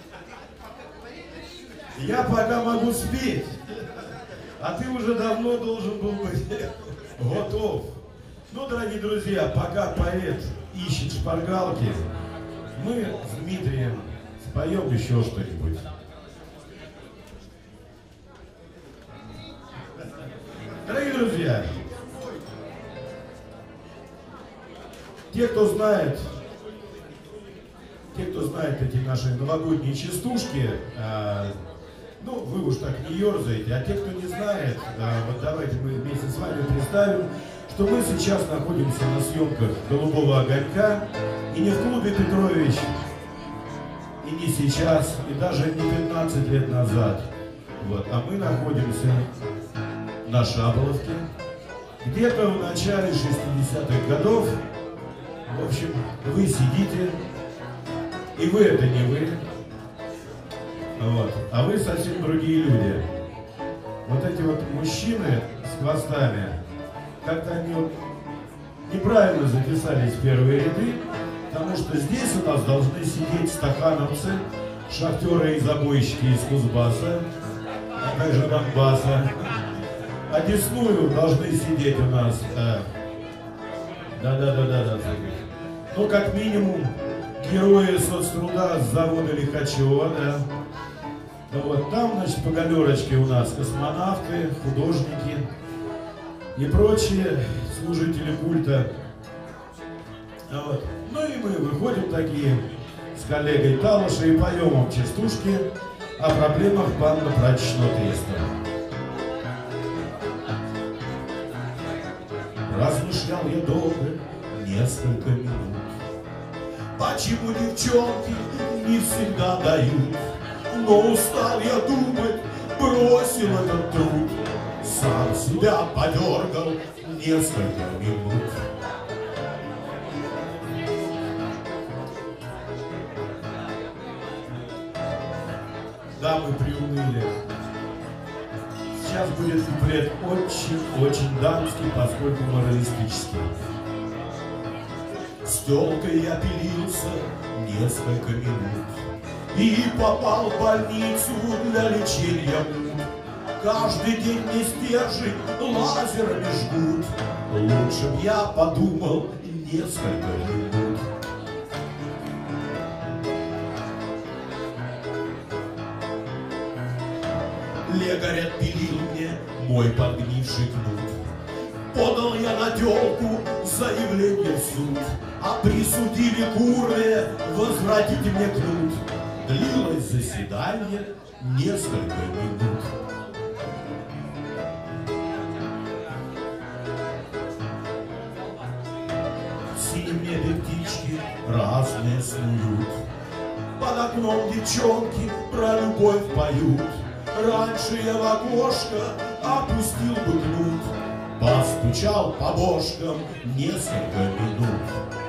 Я пока могу спеть, а ты уже давно должен был быть готов. Ну, дорогие друзья, пока поэт ищет шпаргалки, мы с Дмитрием споем еще что-нибудь. Дорогие друзья, те, кто знает эти наши новогодние частушки, ну, вы уж так не ерзаете, а те, кто не знает, вот давайте мы вместе с вами представим, что мы сейчас находимся на съемках «Голубого огонька», и не в клубе «Петрович», и не сейчас, и даже не 15 лет назад, вот, а мы находимся на Шаболовке, где-то в начале 60-х годов. В общем, вы сидите, и вы это не вы, вот, а вы совсем другие люди. Вот эти вот мужчины с хвостами, как-то они вот неправильно записались в первые ряды, потому что здесь у нас должны сидеть стахановцы, шахтеры и забойщики из Кузбасса, а также Донбасса. А десную должны сидеть у нас, да. Ну, как минимум, герои соцтруда с завода Лихачева, да. Вот, там, значит, по галерочке у нас космонавты, художники и прочие служители культа. Вот. Ну и мы выходим такие с коллегой Талошей и поем вам частушки о проблемах банно-прачечного треста. Размышлял я долго, несколько минут, почему девчонки не всегда дают. Но устал я думать, бросил этот труд, сам себя подергал несколько минут. Да, мы приуныли. Сейчас будет куплет очень дамский, поскольку моралистический. С тёлкой я пилился несколько минут и попал в больницу для лечения мук. Каждый день мне стержень лазерами жгут. Лучше б я подумал несколько минут. Лекарь отпилил мне мой подгнивший кнут. Подал я на тёлку заявление в суд, а присудили куры возвратить мне кнут. Длилось заседание несколько минут. В синем небе птички разные снуют, под окном девчонки про любовь поют. Раньше я в окошко опустил бы кнут, постучал по бошкам несколько минут.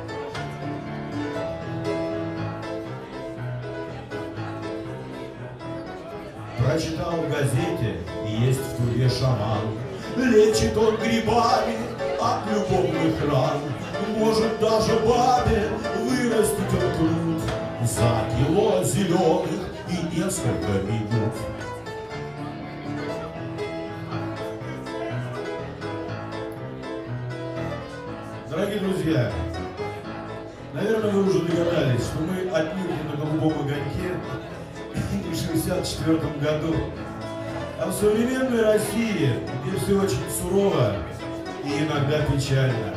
Прочитал в газете, есть в Туве шаман. Лечит он грибами от любовных ран. Может даже бабе вырастить он кнут за кило зеленых и несколько минут. Дорогие друзья, наверное, вы уже догадались, что мы отнюдь не на голубом огоньке в 1964 году, а в современной России, где все очень сурово и иногда печально.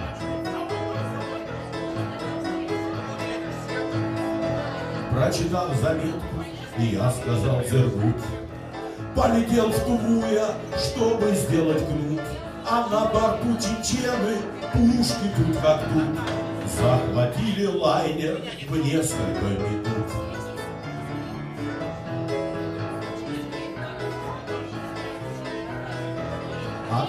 Прочитал заметку, и я сказал Зергут. Полетел в Туву я, чтобы сделать кнут, а на борту чечены пушки тут как тут. Захватили лайнер в несколько минут.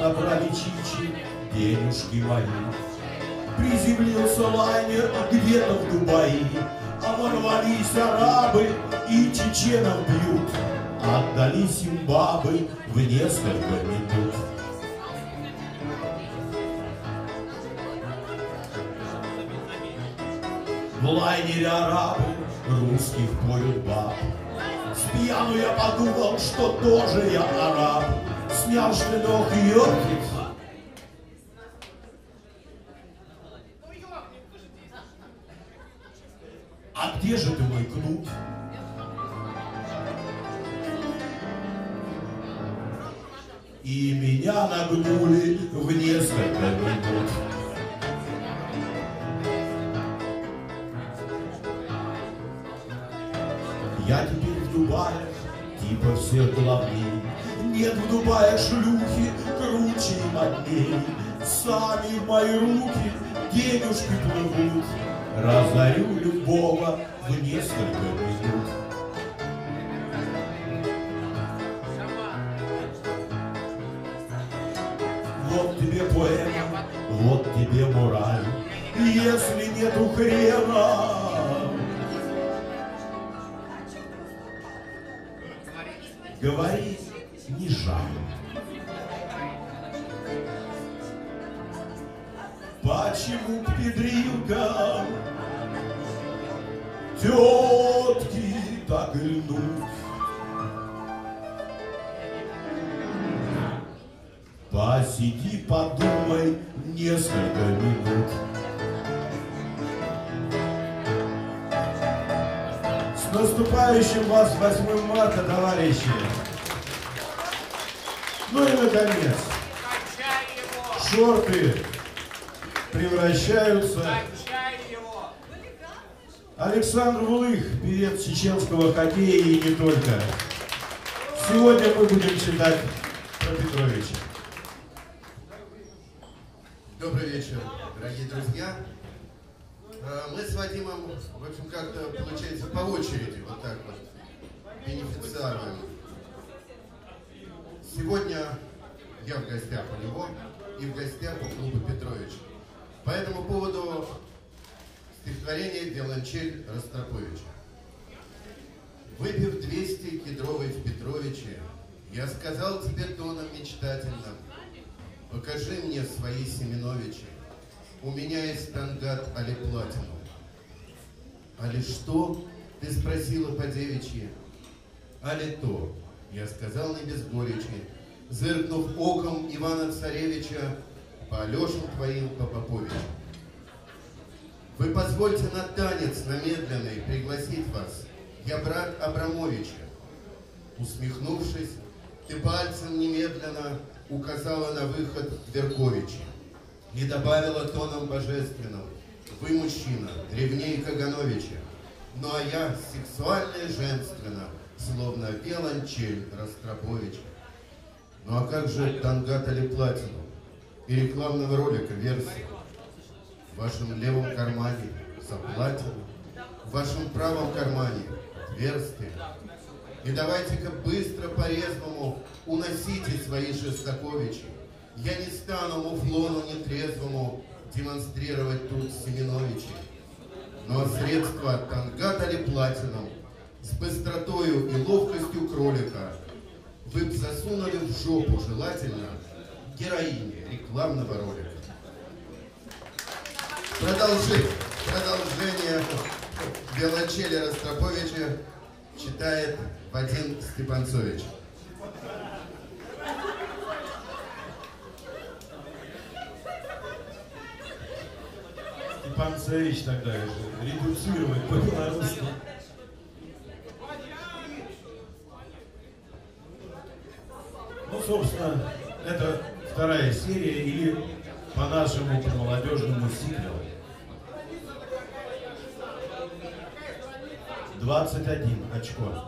набрали чичи денежки мои. Приземлился лайнер где-то в Дубае, а ворвались арабы и чеченов бьют. Отдались им бабы в несколько минут. В лайнере арабы русских поют баб. Спьяну я подумал, что тоже я араб. Снял штанок и ёркит. А где же ты, мой кнут? И меня нагнули в несколько минут. Я теперь в Дубае, типа всех главней. Нет в Дубае шлюхи круче и модней. Сами в мои руки денежки плывут. Разорю любого в несколько минут. Вот тебе поэма, вот тебе мораль. Если нету хрена, говорить не жаль. Почему к педрилкам тетки так льнут? Посиди, подумай несколько минут. С наступающим вас 8 марта, товарищи! Ну и, наконец, шорты превращаются. Александр Вулых, певец чеченского хоккея и не только. Сегодня мы будем читать про Петровича. Добрый вечер, дорогие друзья. Мы с Вадимом, в общем, как-то, получается, по очереди, вот так вот, бенефициаруем. Сегодня я в гостях у него и в гостях у клуба Петрович. По этому поводу стихотворение «Виолончель» Ростроповича. Выпив 200 кедровой в Петровиче, я сказал тебе тоном мечтательным: покажи мне свои Семеновичи, у меня есть тангат али платину. Али что? Ты спросила по девичьи. Али то? Я сказал не без горечи, зыркнув оком Ивана Царевича по Алешам твоим, по Поповичу. Вы позвольте на танец, на медленный, пригласить вас. Я брат Абрамовича. Усмехнувшись, ты пальцем немедленно указала на выход Верковича и добавила тоном божественным: вы мужчина, древней Кагановича, ну а я сексуально и женственно, словно виолончель Ростроповича. Ну а как же тангат али платину и рекламного ролика версии? В вашем левом кармане заплатину, в вашем правом кармане отверстие. И давайте-ка быстро по-резвому уносите свои Шестаковичи. Я не стану муфлону нетрезвому демонстрировать тут Семеновичи. Но средства тангат али платином с быстротою и ловкостью кролика вы б засунули в жопу желательно героине рекламного ролика. Продолжение «Виолончели» Ростроповича читает Вадим Степанцович. Степанцевич тогда же редуцировать по-белорусски. Ну, собственно, это вторая серия или по-нашему, по-молодежному сиквел. 21 очко.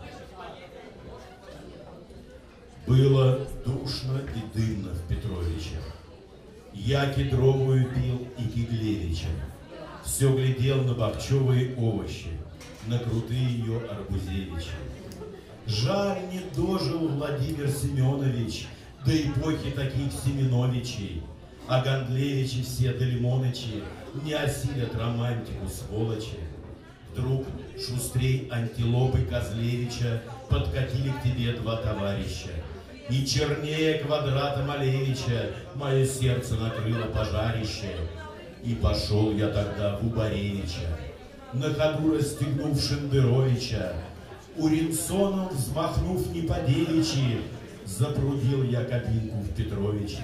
Было душно и дымно в Петровиче. Я кедровую пил и Киглевича. Все глядел на бахчевые овощи, на крутые ее арбузевичи. Жаль, не дожил Владимир Семенович до эпохи таких Семеновичей, а Гандлевичи все до Лимонычи не осилят романтику, сволочи. Вдруг шустрей антилопы Козлевича подкатили к тебе два товарища. И чернее квадрата Малевича мое сердце накрыло пожарище. И пошел я тогда в Убаревича, на ходу расстегнув Шендеровича. Уринсоном взмахнув не по-девичьи, запрудил я кабинку в Петровиче.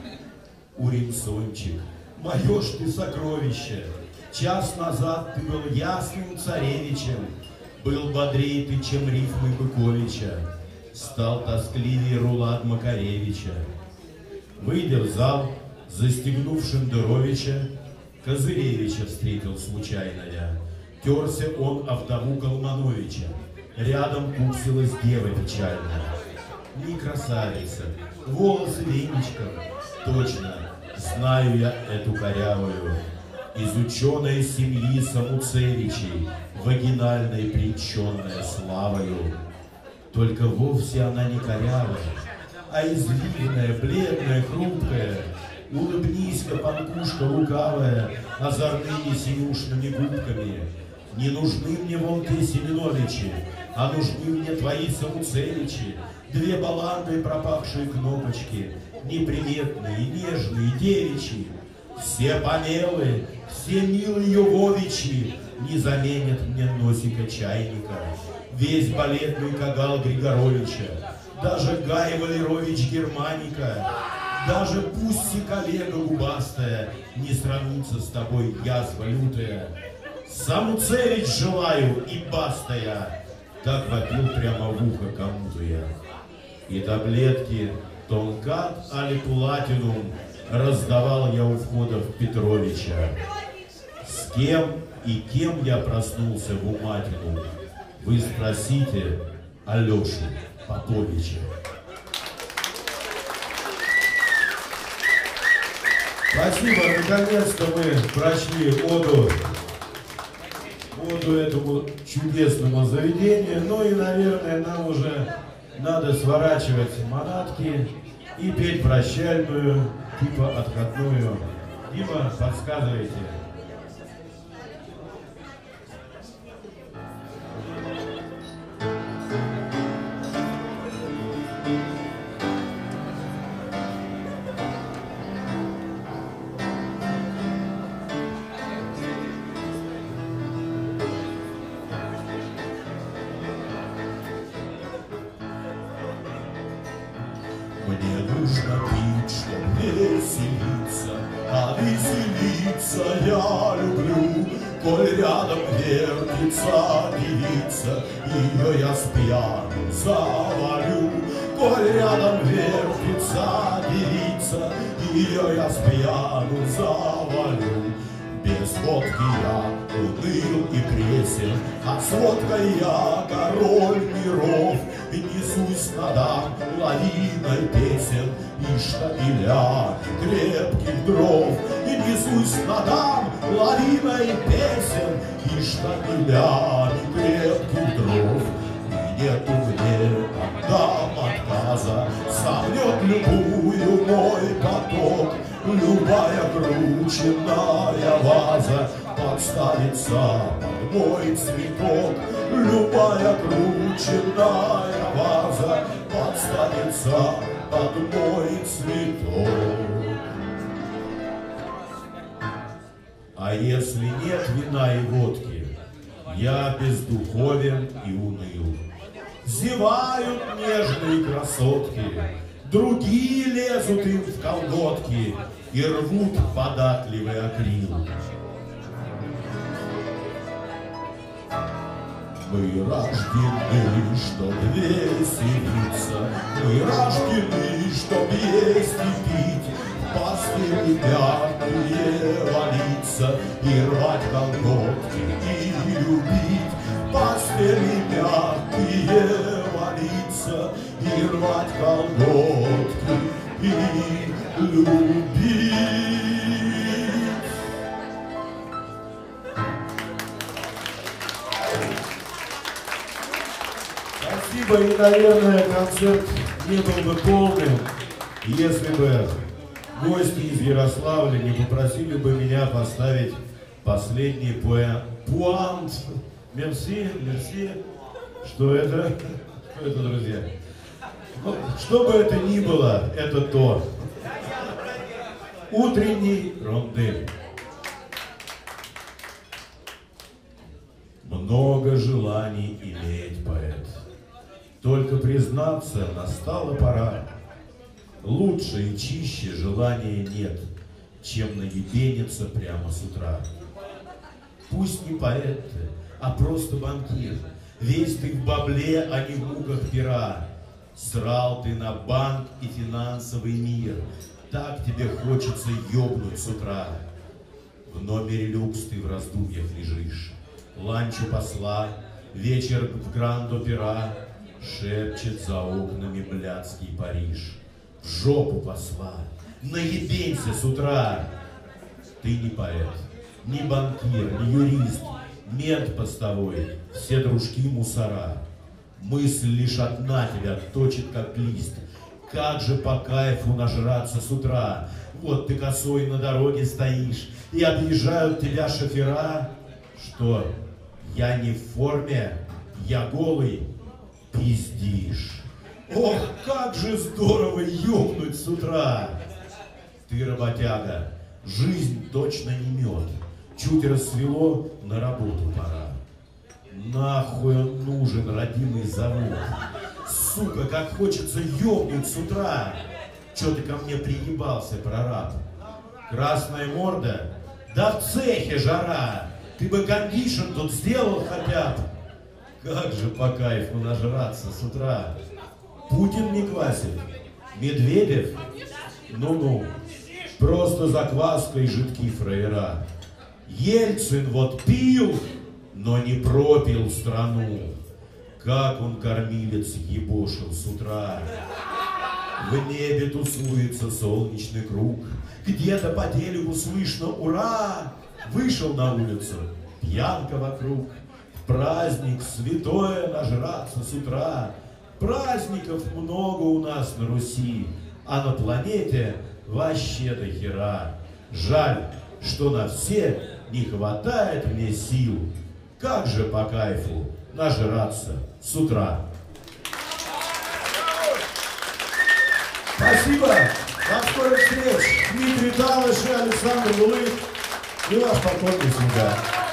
Уринсончик, мое ж ты сокровище, час назад ты был ясным царевичем, был бодрее ты, чем рифмы Быковича, стал тоскливее Рулат Макаревича. Выйдя в зал, застегнув Шендеровича, Козыревича встретил случайно я. Терся он о вдову Колмановича. Рядом куксилась дева печальная. Не красавица, волосы веничком. Точно, знаю я эту корявую. Из ученой семьи Самуцевичей, вагинальной приченная славою. Только вовсе она не корявая, а изливная, бледная, хрупкая. Улыбнись-ка, панкушка лукавая, озорными синюшными губками. Не нужны мне вон те Семеновичи, а нужны мне твои Самуцевичи. Две баланды, пропавшие кнопочки, неприметные, нежные, девичьи. Все помелы, все милые Йововичи не заменят мне носика чайника. Весь балетный кагал Григоровича, даже Гай Валерович Германика, даже пусть и коллега губастая не сравнится с тобой, язва лютая. Самуцевич желаю и баста я, так вопил прямо в ухо кому-то я. И таблетки Тонкат али Платинум раздавал я у входа в Петровича. С кем и кем я проснулся в Уматину, вы спросите Алешу Поповича. Спасибо, наконец-то мы прошли оду этому чудесному заведению. Ну и, наверное, нам уже надо сворачивать манатки и петь прощальную, типа отходную. Дима, подсказывайте. Мне нужно пить, чтоб веселиться, а веселиться я люблю. Коль рядом вертится девица, ее я с пьяну завалю. Коль рядом вертится девица, ее я с пьяну завалю. Без водки я уныл и пресен, а с водкой я король миров. И несусь надо лавиной песен и штабеля крепких дров. И несусь надо лавиной песен и штабеля крепких дров. И нету мне отдам отказа, сомнет любую мой поток. Любая крученная ваза подставится под мой цветок. Любая крученная ваза подставится под мой цветок. А если нет вина и водки, я бездуховен и уныл. Зевают нежные красотки, другие лезут им в колготки и рвут податливый акрил. Мы рождены, чтоб веселиться, мы рождены, чтоб есть и пить, в постели мягкие валиться и рвать колготки и любить. В постели мягкие валиться и рвать колготки и любить. Спасибо, и, наверное, концерт не был бы полным, Если бы гости из Ярославля не попросили бы меня поставить последний пуант. Мерси, мерси. Что это? Что это, друзья? Ну, что бы это ни было, это то. Утренний рондель. Много желаний имеет поэт. Только признаться, настала пора. Лучше и чище желания нет, чем наебениться прямо с утра. Пусть не поэт ты, а просто банкир. Весь ты в бабле, а не в муках пера. Срал ты на банк и финансовый мир. Так тебе хочется ёбнуть с утра. В номере люкс ты в раздумьях лежишь. Ланч у посла, вечер в Гранд-Опера. Шепчет за окнами блядский Париж. В жопу посла, наебенься с утра. Ты не поэт, не банкир, не юрист, мент постовой, все дружки мусора. Мысль лишь одна тебя точит как лист. Как же по кайфу нажраться с утра. Вот ты косой на дороге стоишь, и объезжают тебя шофера. Что, я не в форме, я голый, пиздишь. Ох, как же здорово ёбнуть с утра. Ты работяга, жизнь точно не мед. Чуть рассвело, на работу пора. Нахуй он нужен, родимый завод. Сука, как хочется ёбнуть с утра. Чё ты ко мне приебался, прораб? Красная морда? Да в цехе жара. Ты бы кондишн тут сделал хотя бы. Как же по кайфу нажраться с утра. Путин не квасит, Медведев? Ну-ну, просто закваска и жидкие фраера. Ельцин вот пил, но не пропил страну. Как он кормилец ебошил с утра. В небе тусуется солнечный круг. Где-то по телеку слышно «Ура!» Вышел на улицу, пьянка вокруг. В праздник святое нажраться с утра. Праздников много у нас на Руси, а на планете вообще до хера. Жаль, что на все не хватает мне сил. Как же по кайфу нажраться с утра. Спасибо. До скорых встреч. Дмитрий Талыш и Александр Лулых. И вас покойно всегда.